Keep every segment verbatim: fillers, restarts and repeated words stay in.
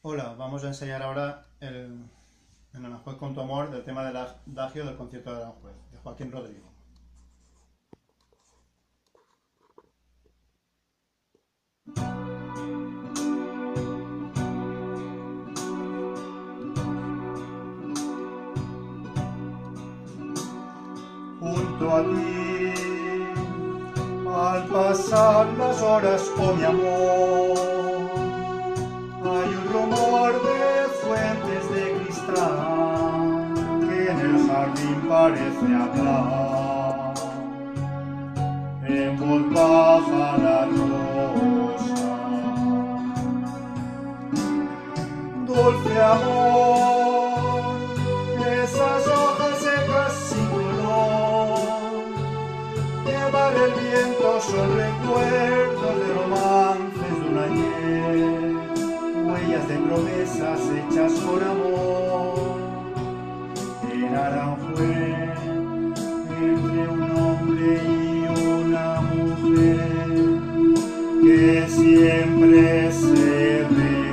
Hola, vamos a enseñar ahora el, en Aranjuez con tu amor del tema del adagio del concierto de Aranjuez, de Joaquín Rodrigo. Junto a ti, al pasar las horas, oh mi amor, hay un rumor de fuentes de cristal que en el jardín parece hablar. En voz baja la rosa, dulce amor, esas hojas secas sin color, llevar el viento son recuerdos de romances de un ayer, huellas de promesas hechas por amor. En Aranjuez, entre un hombre y una mujer que siempre se recuerda.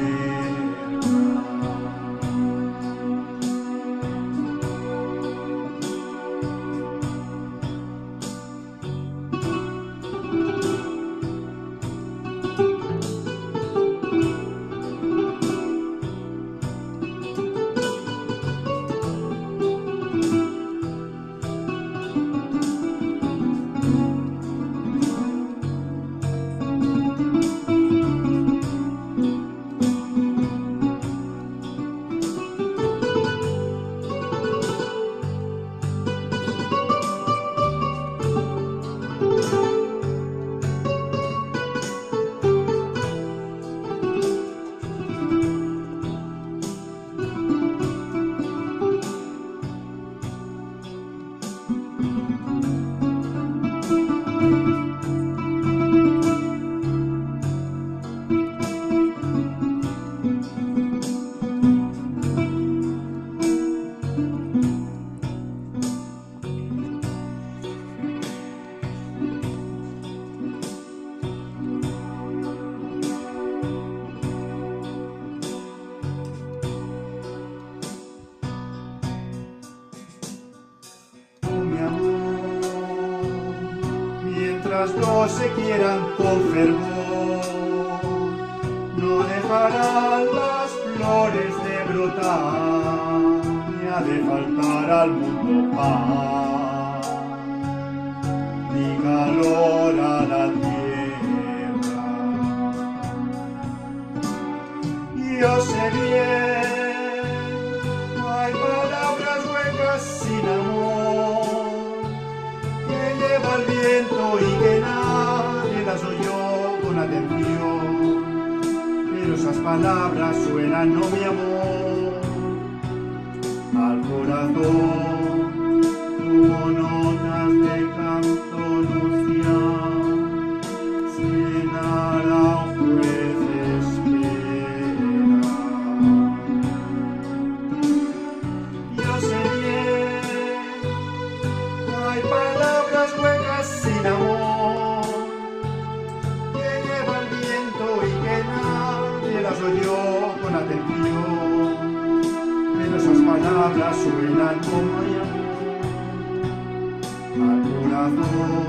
Mientras dos se quieran con fervor, no dejarán las flores de brotar, ni ha de faltar al mundo paz, ni calor a la tierra. Yo sé bien, hay palabras huecas sin amor, que lleva el viento y que nadie las oyó con atención, pero esas palabras suenan, no mi amor, al corazón como notas de canto nupcial, se en Aranjuez espera. Yo sé bien, hay palabras huecas sin amor, que lleva el viento y que nadie las oyó con atención, pero esas palabras suenan como hay amor, al corazón